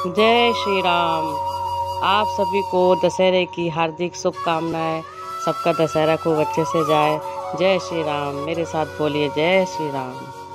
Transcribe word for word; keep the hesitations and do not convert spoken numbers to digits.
जय श्री राम। आप सभी को दशहरे की हार्दिक शुभकामनाएं। सबका दशहरा खूब अच्छे से जाए। जय श्री राम। मेरे साथ बोलिए जय श्री राम।